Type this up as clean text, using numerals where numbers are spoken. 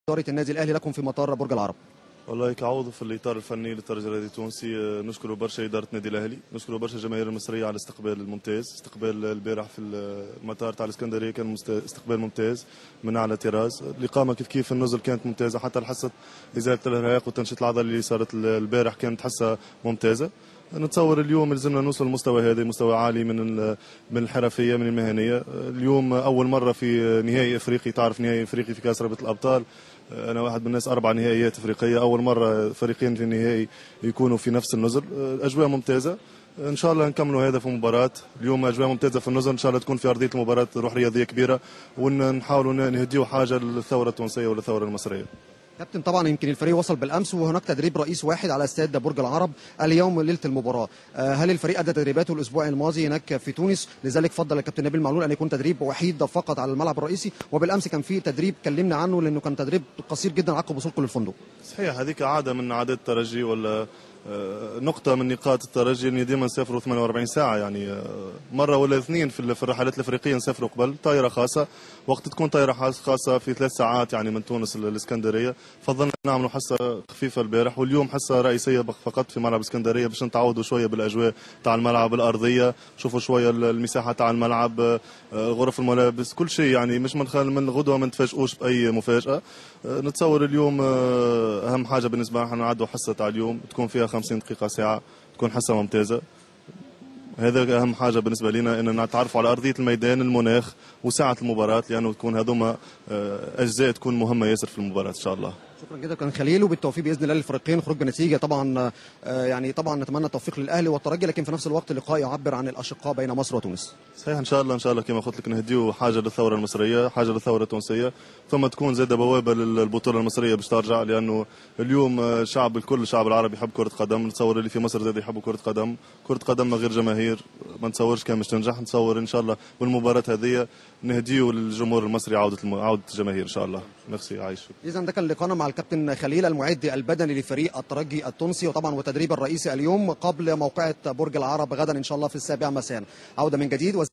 إدارة النادي الأهلي لكم في مطار برج العرب؟ والله كعوض في الاطار الفني للترجي الرياضي التونسي نشكر برشا اداره النادي الاهلي، نشكر برشا الجماهير المصريه على الاستقبال الممتاز، استقبال البارح في المطار تاع الاسكندريه كان استقبال ممتاز من على تيراز، الاقامه كيف النزل كانت ممتازه، حتى حصه ازاله الارهاق والتنشيط العضلي اللي صارت البارح كانت حصه ممتازه. نتصور اليوم لازمنا نوصل للمستوى هذا، مستوى عالي من الحرفيه من المهنيه. اليوم اول مره في نهائي افريقي، تعرف نهائي افريقي في كاس رابطه الابطال، انا واحد من الناس 4 نهائيات افريقيه، اول مره فريقين في النهائي يكونوا في نفس النزل. اجواء ممتازه، ان شاء الله نكملوا هذا في مباراه اليوم. اجواء ممتازه في النزل، ان شاء الله تكون في ارضيه المباراه روح رياضيه كبيره، ونحاولوا نهديوا حاجه للثوره التونسيه وللثوره المصريه. كابتن، طبعا يمكن الفريق وصل بالامس وهناك تدريب رئيس واحد على استاد برج العرب اليوم ليله المباراه. هل الفريق ادى تدريباته الاسبوع الماضي هناك في تونس، لذلك فضل الكابتن نبيل معلول ان يكون تدريب وحيد فقط على الملعب الرئيسي، وبالامس كان في تدريب كلمنا عنه لانه كان تدريب قصير جدا عقب وصولكم للفندق؟ صحيح، هذيك عاده من عادات الترجي، ولا نقطة من نقاط الترجي اني ديما نسافروا 48 ساعة، يعني مرة ولا اثنين في الرحلات الافريقية نسافروا قبل طائرة خاصة، وقت تكون طائرة خاصة في 3 ساعات يعني من تونس للاسكندرية. فضلنا نعملوا حصة خفيفة البارح، واليوم حصة رئيسية فقط في ملعب اسكندرية باش نتعودوا شوية بالاجواء تاع الملعب، الارضية، شوفوا شوية المساحة تاع الملعب، غرف الملابس، كل شيء، يعني مش من غدوة ما نتفاجئوش بأي مفاجأة. نتصور اليوم أهم حاجة بالنسبة لنا نعدوا حصة تاع اليوم تكون فيها 50 دقيقة ساعة، تكون حصة ممتازة. هذا أهم حاجة بالنسبة لنا، أن نتعرفوا على أرضية الميدان، المناخ، وساعة المباراة، لأنه تكون هذوما أجزاء تكون مهمة ياسر في المباراة إن شاء الله. شكرا جدا كان خليل، وبالتوفيق باذن الله للفريقين، خروج بنتيجه طبعا يعني طبعا نتمنى التوفيق للاهلي والترجي، لكن في نفس الوقت لقاء يعبر عن الاشقاء بين مصر وتونس. صحيح، ان شاء الله ان شاء الله كما قلت لك نهديو حاجه للثوره المصريه، حاجه للثوره التونسيه، ثم تكون زاده بوابه للبطوله المصريه باش ترجع، لانه اليوم شعب الكل، الشعب العربي يحب كره قدم. نتصور اللي في مصر زاد يحبوا كره قدم، كره قدم من غير جماهير ما نتصورش كان باش تنجح. نتصور ان شاء الله بالمباراه هذه نهديو للجمهور المصري عوده الجماهير ان شاء الله. ميرسي، عايش. اذا ده كان لقاءنا مع الكابتن خليل المعد البدني لفريق الترجي التونسي، وطبعا وتدريب الرئيسي اليوم قبل موقعة برج العرب غدا ان شاء الله في 7 مساء. عوده من جديد